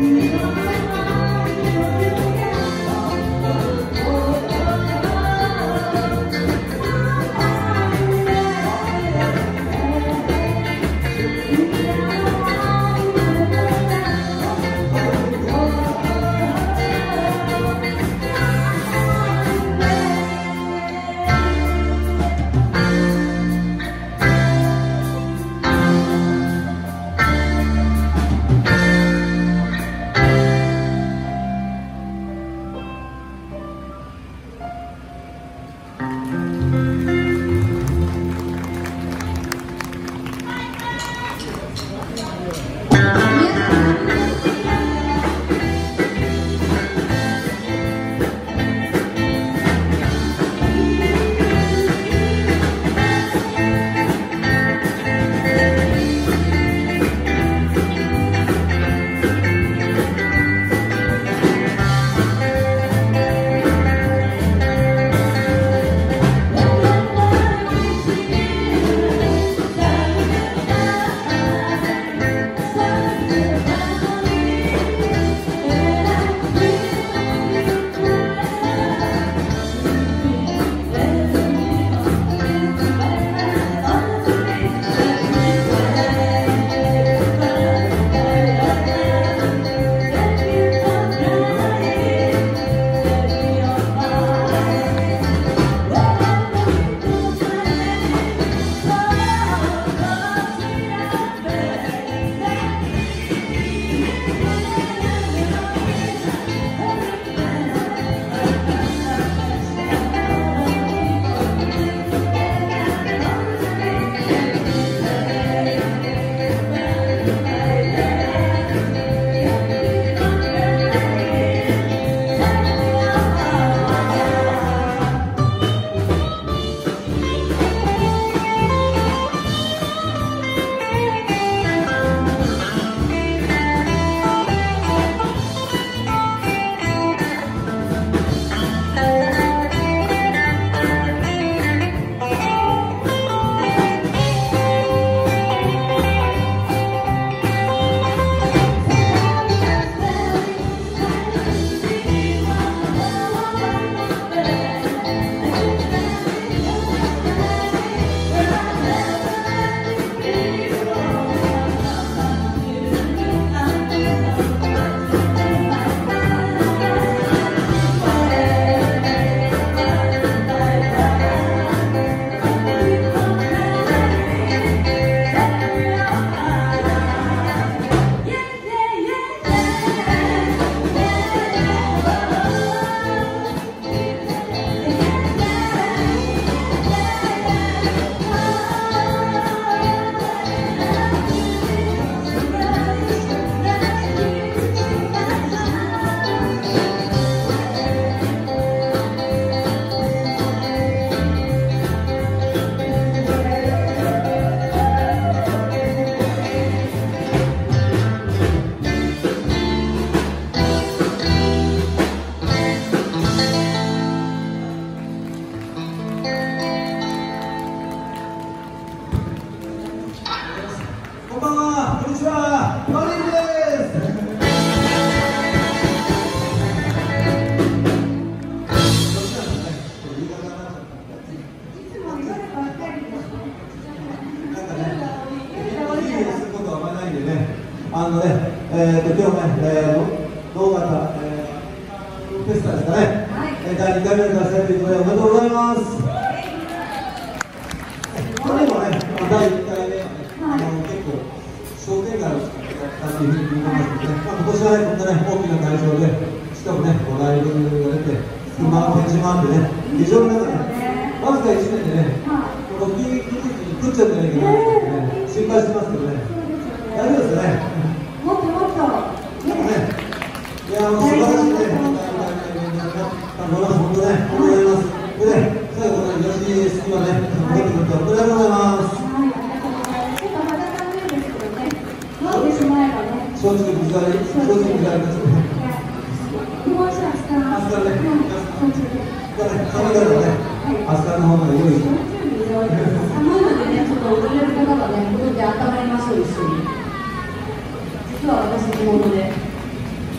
今日ね、動画フェスタですかね、第2回目の開催ということでおめでとうございます。去年はね、第1回目、結構商店街を使ったというふうに聞いてますけどね、今年はね、こんなね、大きな会場で、しかもね、ライブが出て、車が展示もあってね、非常になんかね、わずか1年でね、このキーに食っちゃうんじゃないかなってね、心配してますけどね、大丈夫ですよね。 もっともっとでもね、いや、素晴らしいね、本当ね、おめでとうございます。で、最後、この吉井隙間ね、戻ってくれておめでとうございます。 ちょっと肌寒いですけどね、飲んでしまえばね、 正直水ありですね。 もうちょっと明日ね、寒いからね、明日の方まで用意して。 寒いのでね、ちょっと踊れる方がね、戻って温まりましょう、一緒に。実は私、地元で。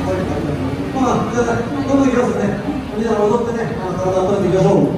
まあ、じゃあ、どんどんいきますね。みんな踊ってね、体を温めていきましょう。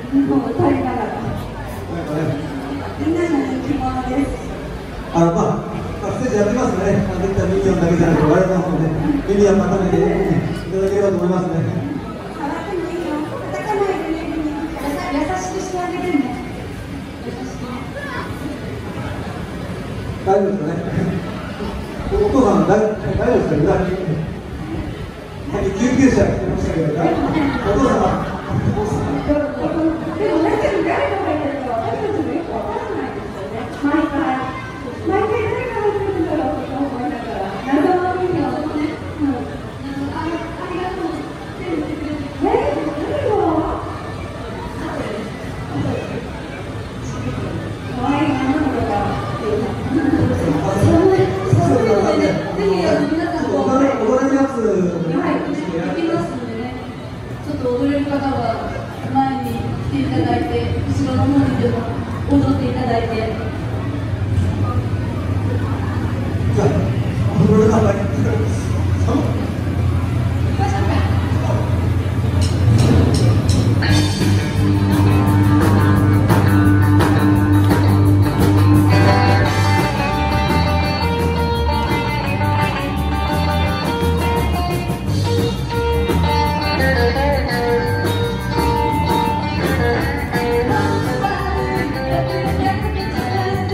日本を歌いながら。みんなの人気者です。 ステージやってますね。できたミニオンだけじゃなくて、我々の方でミニオンまとめていただければと思いますね。 触ってもいいよ。叩かないでね、優しくしてあげるね。優しくね。 大丈夫ですかね。お父さん、大丈夫ですか。裏に。さっき救急車来てましたけど、お父さんは。 でも、中に誰が入ってるか、私たちもよくわからないですよね。毎回誰が入ってるんだろうと思いながら、謎の意味をね。ありがとう。誰が。可愛い女の子が。ぜひ皆さんこう踊れるやつ。 はい、できますのでね。ちょっと踊れる方は前に来ていただいて、後ろの方にでも踊っていただいて。 じゃあ、踊れなかった。 「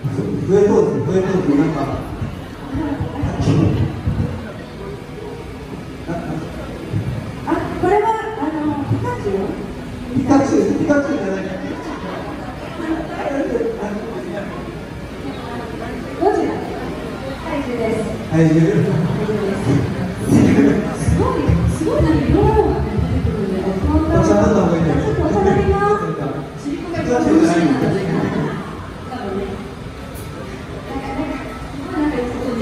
上通ってなんかこれはピカチュウピカチュウじゃないどちらハイジです。 はい、 すごいな、色々が出てくるんで、お茶飲んだ方がいいね。ちょっとお茶飲みます。ちりこが一番美味しいなんじゃないかな。多分ね。なんか良さそうです。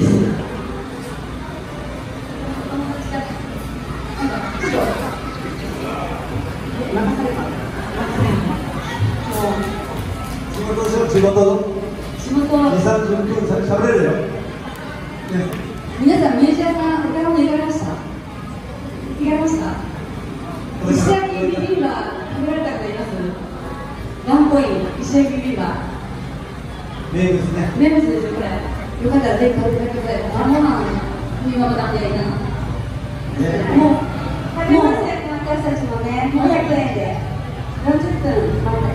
仕事2、30分しゃべれるよ、ね、 皆さんミュージアムは他の行かれました？行かれました？石焼きビビンバ食べられた方います？ワンコイン石焼きビビンバ名物ね。 名物ですよこれ。よかったらぜひ食べてください。あんま冬はまだ早いな。もう食べますね。私たちもね500円で40分待って。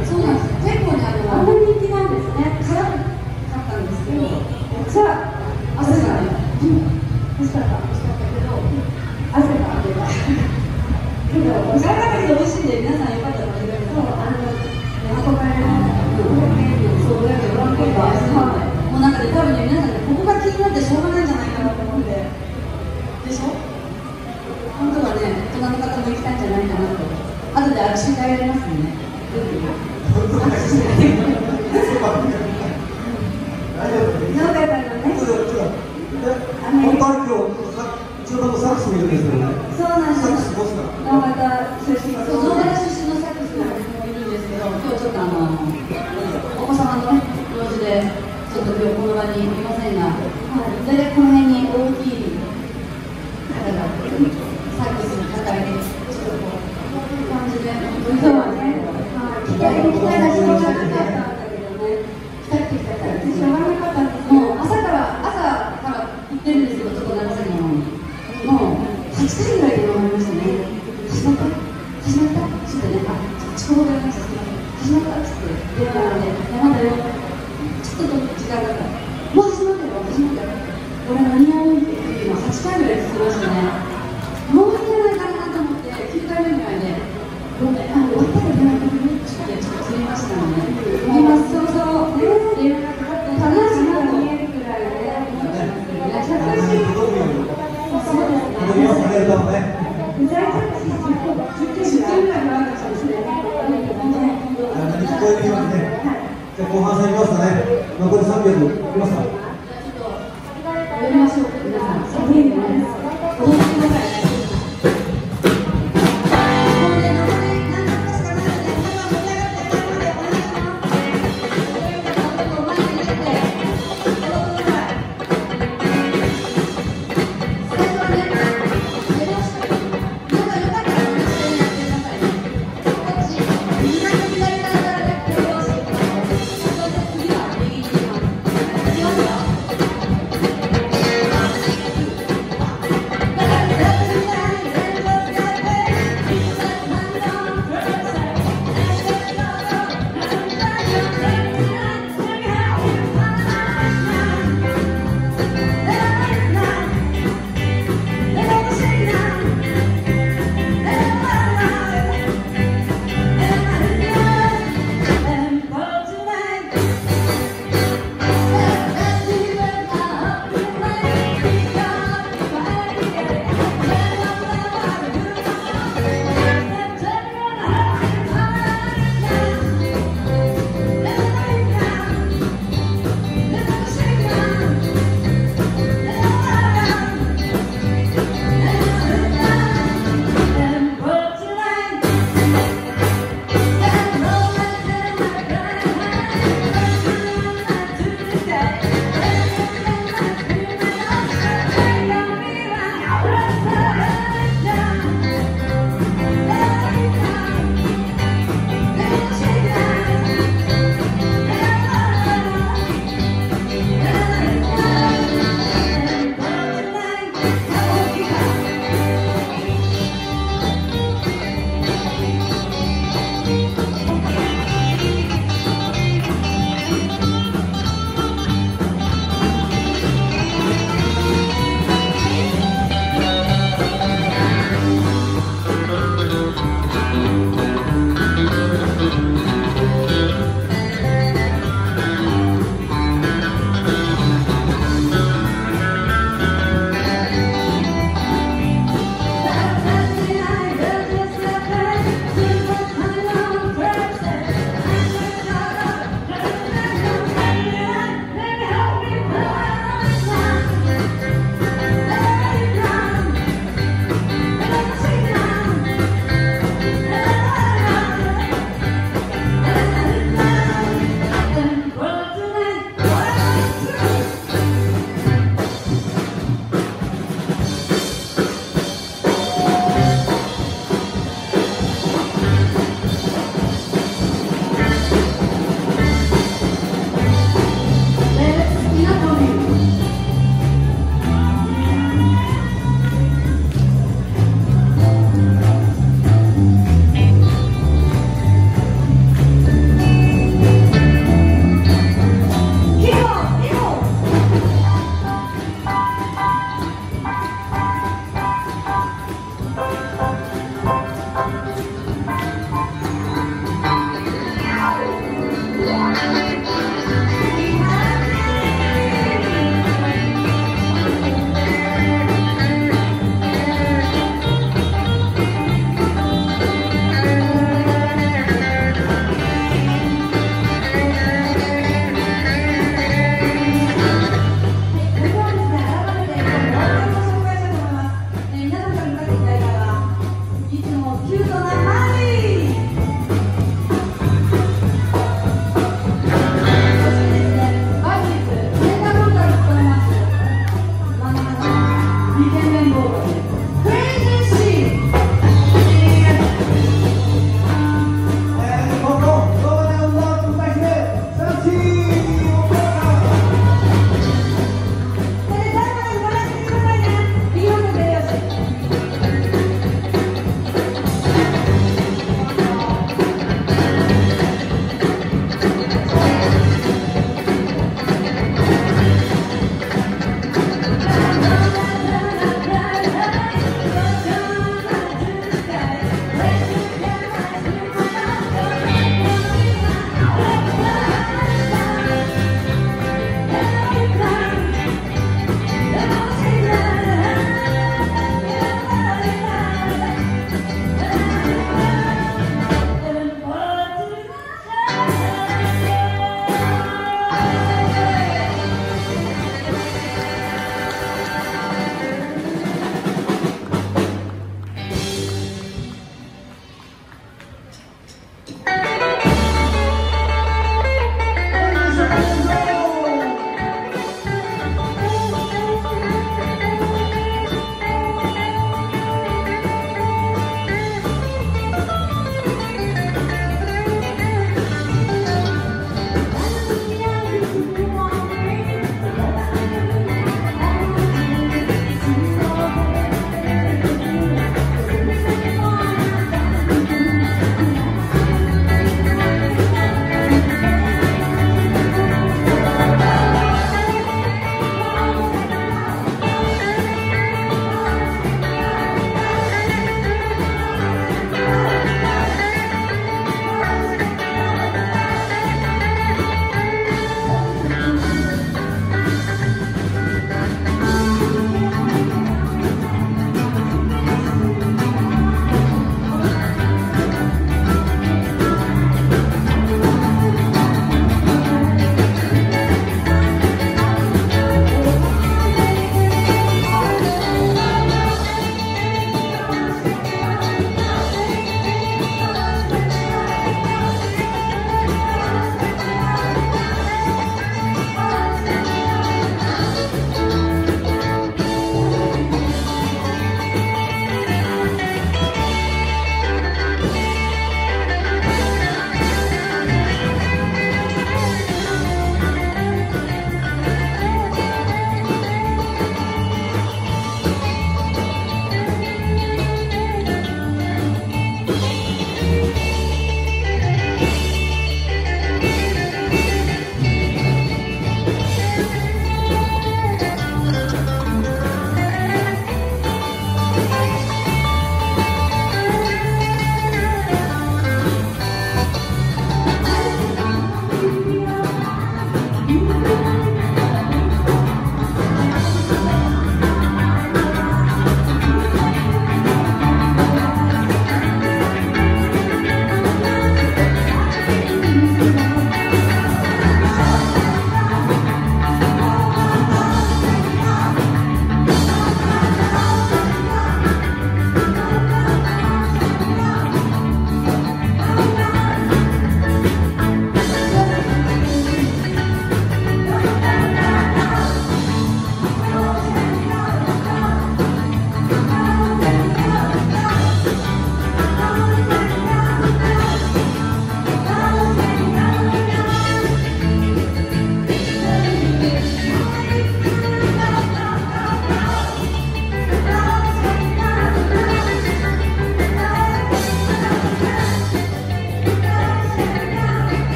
そうなんですよ。結構ねあんまり人気なんですね。辛かったんですけど、めっちゃ汗がね、美味しかったけど汗が出た。けどおしゃれだけど美味しいんで皆さんよかったら食べてください。憧れのそうだけどワンコインはもうなんかね多分ね皆さんねここが気になってしょうがないんじゃないかなと思うんで。でしょ？本当はね大人の方も行きたいんじゃないかなと。後で握手会やりますね。 本当は今日、うちのサックスもいるんですけどね。 そうなんです。 サックスどうすか？ 農方出身のサックスもいるんですけど、今日ちょっとお子様のね、用事で、ちょっと今日この場にいませんが、大体この辺に大きい方がサックス抱えて、ちょっとこういう感じで、そうはね、期待がしょうがなかったんだけどね、来たってしょうがなかったんです。もう朝から行ってるんですけど、ちょっと長崎の方に。もう8時ぐらいで終わりましたね。始まったちょっとね、遅刻がありました。始まったっつって電話なんで、まだよ、ちょっと時間がかかった。もう始まったよ。俺間に合うっていうのを8回ぐらい続きましたね。もう間に合わないかなと思って、9回目ぐらいで、終わったら電話かけるってちょっと釣りましたので、今そう電話がかかって楽しいなと見えるくらいで、 後半戦いきますかね。残り300いきますか。 やりましょう。皆さん、寒いんでね。踊ってください。次は右に行きます。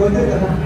こえてるかな。